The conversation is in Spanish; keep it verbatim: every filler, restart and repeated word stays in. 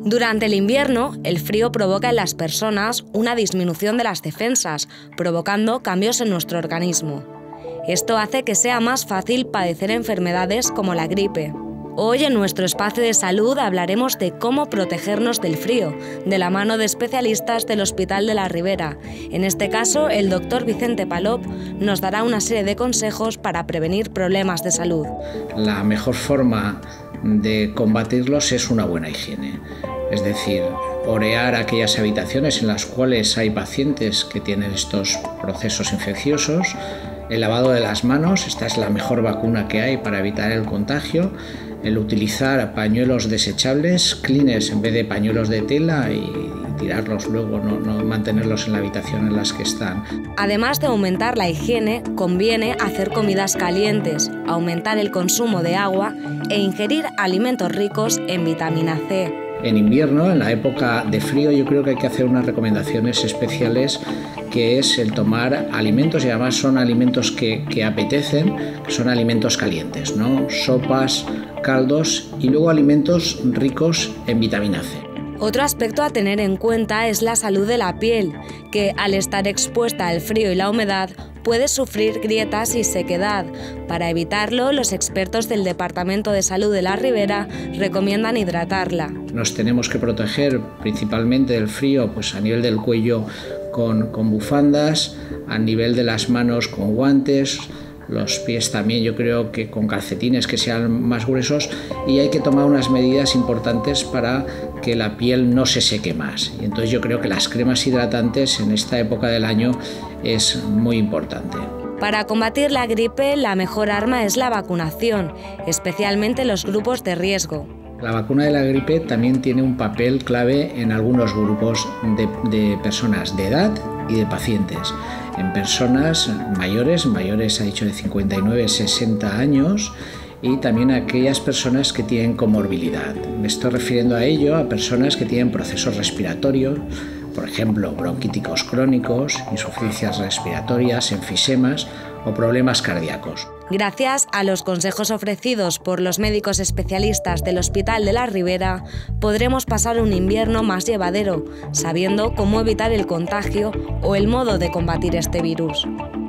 Durante el invierno, el frío provoca en las personas una disminución de las defensas, provocando cambios en nuestro organismo. Esto hace que sea más fácil padecer enfermedades como la gripe. Hoy en nuestro espacio de salud hablaremos de cómo protegernos del frío, de la mano de especialistas del Hospital de la Ribera. En este caso, el doctor Vicente Palop nos dará una serie de consejos para prevenir problemas de salud. La mejor forma de combatirlos es una buena higiene. Es decir, orear aquellas habitaciones en las cuales hay pacientes que tienen estos procesos infecciosos. El lavado de las manos, esta es la mejor vacuna que hay para evitar el contagio. El utilizar pañuelos desechables, cleaners en vez de pañuelos de tela y tirarlos luego, no, no mantenerlos en la habitación en las que están. Además de aumentar la higiene, conviene hacer comidas calientes, aumentar el consumo de agua e ingerir alimentos ricos en vitamina C. En invierno, en la época de frío, yo creo que hay que hacer unas recomendaciones especiales, que es el tomar alimentos, y además son alimentos que, que apetecen, que son alimentos calientes, ¿no? Sopas, caldos y luego alimentos ricos en vitamina C. Otro aspecto a tener en cuenta es la salud de la piel, que al estar expuesta al frío y la humedad puede sufrir grietas y sequedad. Para evitarlo, los expertos del Departamento de Salud de la Ribera recomiendan hidratarla. Nos tenemos que proteger principalmente del frío, pues a nivel del cuello con, con bufandas, a nivel de las manos con guantes, los pies también yo creo que con calcetines que sean más gruesos, y hay que tomar unas medidas importantes para que la piel no se seque más. Y entonces yo creo que las cremas hidratantes en esta época del año es muy importante. Para combatir la gripe, la mejor arma es la vacunación, especialmente los grupos de riesgo. La vacuna de la gripe también tiene un papel clave en algunos grupos de, de personas de edad y de pacientes. En personas mayores, mayores ha dicho de cincuenta y nueve a sesenta años, y también a aquellas personas que tienen comorbilidad. Me estoy refiriendo a ello, a personas que tienen procesos respiratorios, por ejemplo, bronquíticos crónicos, insuficiencias respiratorias, enfisemas o problemas cardíacos. Gracias a los consejos ofrecidos por los médicos especialistas del Hospital de la Ribera, podremos pasar un invierno más llevadero, sabiendo cómo evitar el contagio o el modo de combatir este virus.